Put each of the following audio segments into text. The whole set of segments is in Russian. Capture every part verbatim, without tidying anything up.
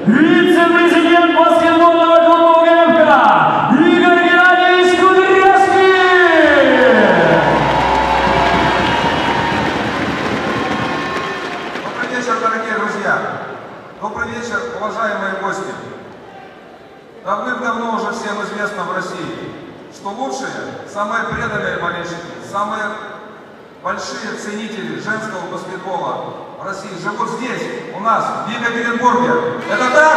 вице-президент баскетбольного клуба УГФК Игорь Геннадьевич Кудряшкин! Добрый вечер, дорогие друзья! Добрый вечер, уважаемые гости! Давным-давно уже всем известно в России, что лучшие, самые преданные болельщики, самые большие ценители женского баскетбола в России живут здесь, у нас, в Екатеринбурге. Это так?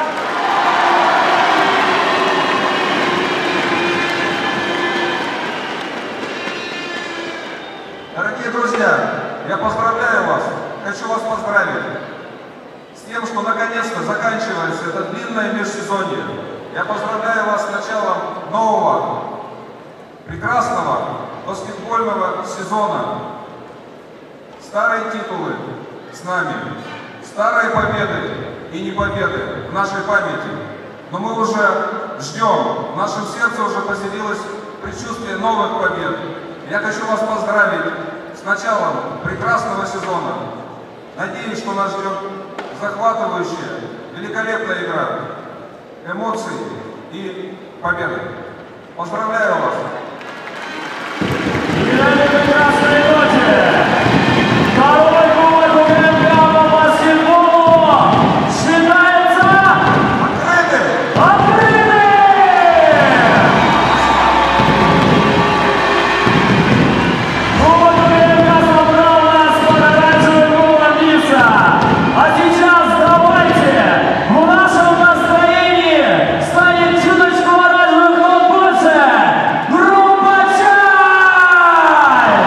Дорогие друзья, я поздравляю вас, хочу вас поздравить с тем, что наконец-то заканчивается это длинное межсезонье. Я поздравляю вас с началом нового, прекрасного баскетбольного сезона. Старые титулы с нами, старые победы и не победы в нашей памяти. Но мы уже ждем, в нашем сердце уже поселилось предчувствие новых побед. Я хочу вас поздравить с началом прекрасного сезона. Надеюсь, что нас ждет захватывающая, великолепная игра, эмоции и победа. Поздравляю вас! И на этой прекрасной ноте второй кубок УГФК по баскетболу считается Открытым! открытым! Кубок УГФК собрал нас под оранжевым куполом Ницца. А сейчас давайте в нашем настроении станет чуточку оранжевых кол больше. Группа «Чай».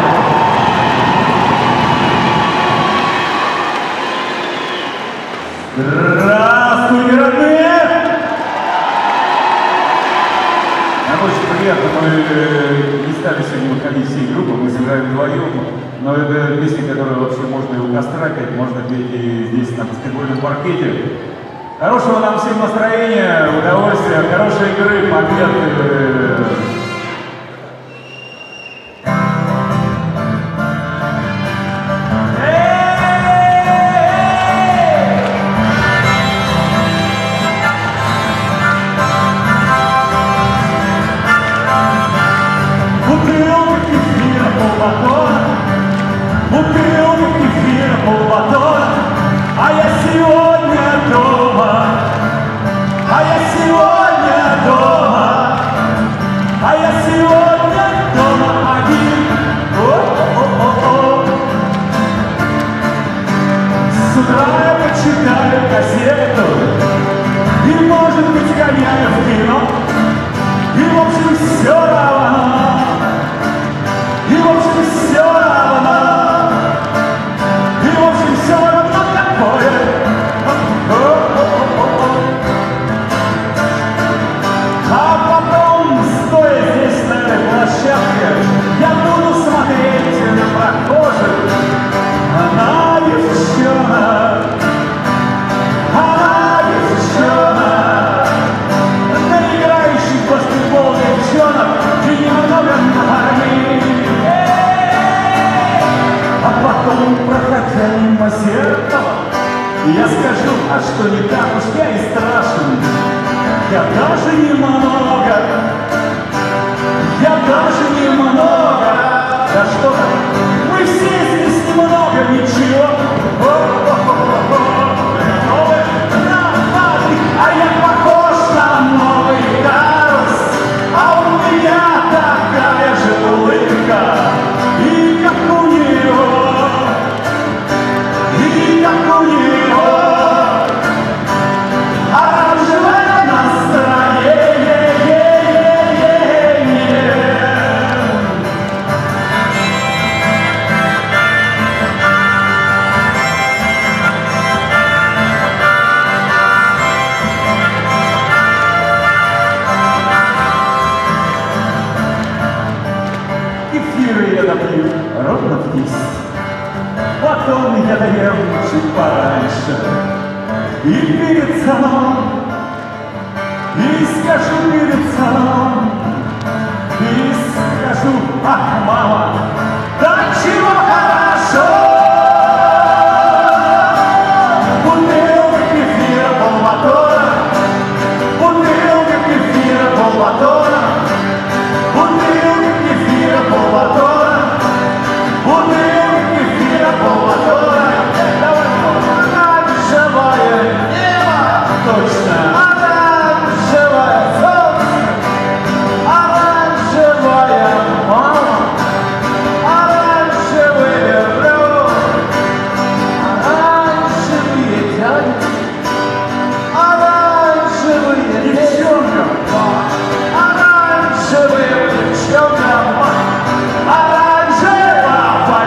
Здравствуйте, родные! Нам очень приятно, мы не стали сегодня выходить всей группы, мы сыграем вдвоем, но это песня, которую вообще можно и у костра петь, можно петь и здесь на баскетбольном паркете. Хорошего нам всем настроения, удовольствия, хорошей игры, победы. Бутылка кефира, полбатона, бутылка кефира, полбатона, а я сегодня дома, а я сегодня дома, а я сегодня дома один. О-о-о-о. С утра я почитаю газету и, может быть, гоняю в кино, и, в общем, все равно. И в общем все равно, и в общем все равно такое. А потом, стоя здесь на этой площадке, я буду смотреть на прохожих, на девчонок, на девчонок, на играющих в баскетбол девчонок и немного на них. А потом, проходя мимо зеркала, я скажу, а что не так уж я и страшен. Я даже немного, я даже немного. Да что там, мы все здесь немного, ничего. А я похож на новый Карус, а у меня такая же улыбка. И как у него, и как у него оранжевое настроение. Кефир я допью ровно в десять. Потом я доем чуть пораньше. И перед сном, и скажу перед сном, и скажу, ах, мама, да чего хорошо. Бутылка кефира, полбатона. точно. Оранжевое солнце, оранжевая мама, оранжевый верблюд, оранжевые дяди, оранжевые девчонка, оранжевые девчонка, оранжево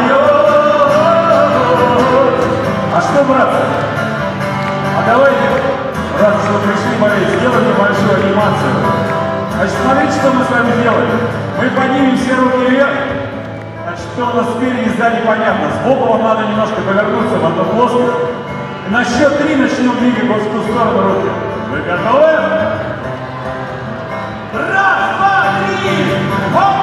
поет. А что, братцы? А давайте, раз что вы пришли болеть, сделаем небольшую анимацию. Значит, смотрите, что мы с вами делаем. Мы поднимем все руки вверх. Значит, что у нас спереди, сзади, понятно. Сбоку вам надо немножко повернуться в одну плоскость. И на счет три начнем двигать вот в ту сторону руки. Вы готовы? Раз, два, три! Оп!